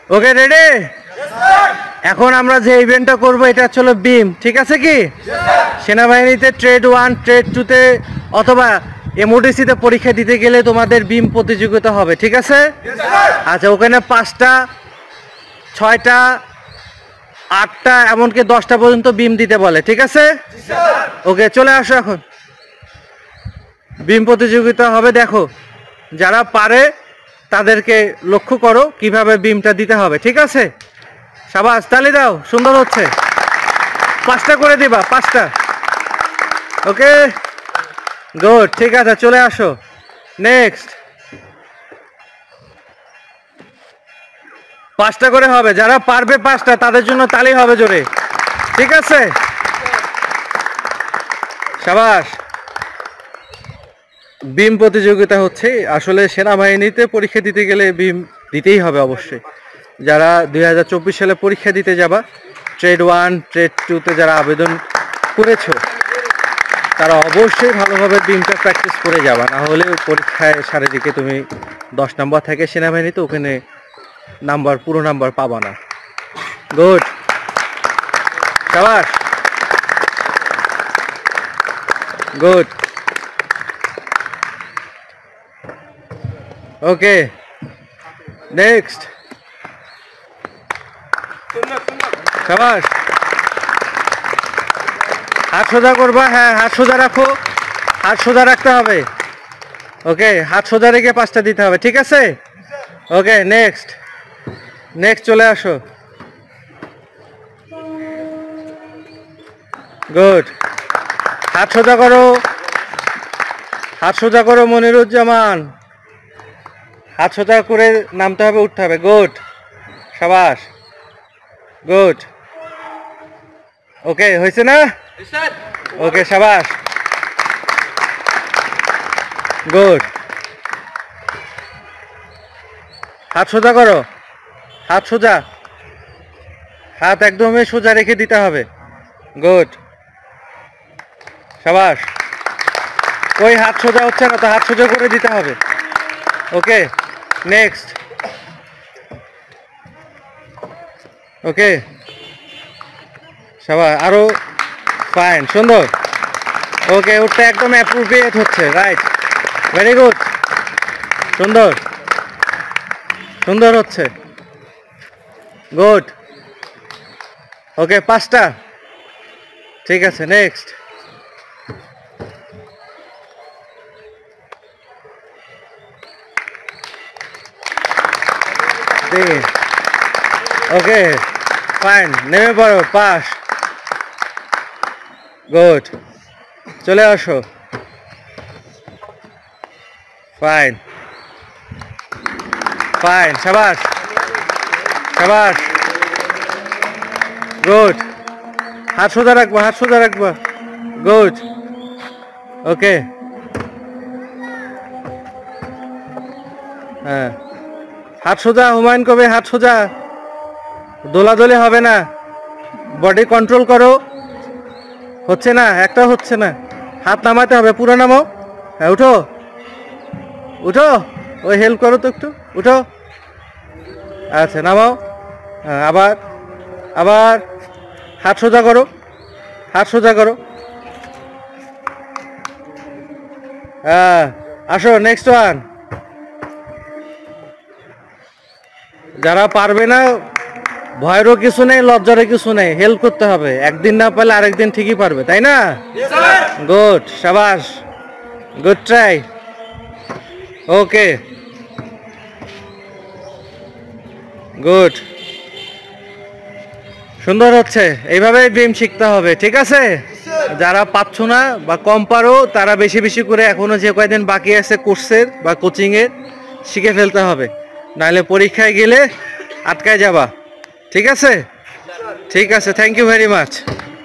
Okay ready? এখন আমরা যে ইভেন্টটা করব এটা হচ্ছে বিম, ঠিক আছে কি? সেনাবাহিনীতে ট্রেড 1 ট্রেড 2 তে অথবা এমওডিসিতে পরীক্ষা দিতে গেলে তোমাদের বিম প্রতিযোগিতা হবে, ঠিক আছে? আচ্ছা, ওখানে 5টা 6টা 8টা এমনকি 10টা পর্যন্ত বিম দিতে বলে, ঠিক আছে? ওকে, চলে আসো। এখন বিম প্রতিযোগিতা হবে, দেখো যারা পারে তাদেরকে লক্ষ্য করো কিভাবে বিমটা দিতে হবে, ঠিক আছে? শাবাশ, তালি দাও, সুন্দর হচ্ছে। 5টা করে দিবা, 5টা। ওকে, গুড, ঠিক আছে, চলে আসো। নেক্সট 5টা করে হবে, যারা পারবে 5টা তাদের জন্য তালি হবে জোরে, ঠিক আছে? শাবাশ। বিম প্রতিযোগিতা হচ্ছে, আসলে সেনাবাহিনীতে পরীক্ষা দিতে গেলে বিম দিতেই হবে অবশ্যই। যারা 2024 সালে পরীক্ষা দিতে যাবা, ট্রেড 1 ট্রেড 2 তে যারা আবেদন করেছো তারা অবশ্যই ভালোভাবে বিমটা প্র্যাকটিস করে যাবা, না হলে পরীক্ষায় শারীরিকে তুমি 10 নম্বর থাকে সেনাবাহিনীতে, ওখানে নাম্বার পুরো নাম্বার পাবা না। গুড, শাবাশ, গুড। Okay, next. শাবাশ, হাত সোজা করবা, হ্যাঁ হাত সোজা রাখো, হাত সোজা রাখতে হবে। ওকে, হাত সোজা রেখে 5টা দিতে হবে, ঠিক আছে? ওকে, নেক্সট নেক্সট চলে আসো। গুড, হাত সোজা করো, হাত সোজা করো মনিরুজ্জামান, হাত সোজা করে নামতে হবে, উঠতে হবে। গুড, শাবাশ, গুড। ওকে, হয়েছে না? ওকে, শাবাশ, গুড। হাত সোজা করো, হাত সোজা, হাত একদমই সোজা রেখে দিতে হবে। গুড, শাবাশ। ওই হাত সোজা হচ্ছে না তো, হাত সোজা করে দিতে হবে। ওকে, নেক্সট। ওকে, শাবাশ, আরো ফাইন, সুন্দর। ওকে, ওটা একদম অ্যাপ্রোপ্রিয়েট হচ্ছে, রাইট, ভেরি গুড, সুন্দর সুন্দর হচ্ছে, গুড। ওকে, 5টা, ঠিক আছে। নেক্সট, ওকে, ফাইন, নেমে পড়ো, পাস, গুড। চলে আসো, ফাইন ফাইন, শাবাশ শাবাশ, গুড। হাত সোজা রাখবা, হাত সোজা রাখবা, গুড। ওকে, হ্যাঁ, হাত সোজা, হুমায়ুন কবে, হাত সোজা, দোলাদলি হবে না, বডি কন্ট্রোল করো। হচ্ছে না, একটা হচ্ছে না, হাত নামাতে হবে, পুরো নামাও, হ্যাঁ, উঠো উঠো, ওই হেল্প করো তো একটু, উঠো। আচ্ছা, নামাও, হ্যাঁ, আবার আবার হাত সোজা করো, হাত সোজা করো, হ্যাঁ। আসো, নেক্সট ওয়ান। যারা পারবে না, ভয়েরও কিছু নেই, লজ্জারও কিছু নেই, হেল্প করতে হবে। একদিন না পারলে আরেকদিন ঠিকই পারবে, তাই না? গুড, শাবাশ, গুড ট্রাই। ওকে, গুড, সুন্দর হচ্ছে। এইভাবেই বিম শিখতে হবে, ঠিক আছে? যারা পাচ্ছ না বা কম পারো তারা বেশি বেশি করে এখনো যে কয়দিন বাকি আছে কোর্সের বা কোচিংয়ের শিখে ফেলতে হবে, নাহলে পরীক্ষায় গেলে আটকায় যাবা, ঠিক আছে? ঠিক আছে, থ্যাংক ইউ ভেরি মাচ।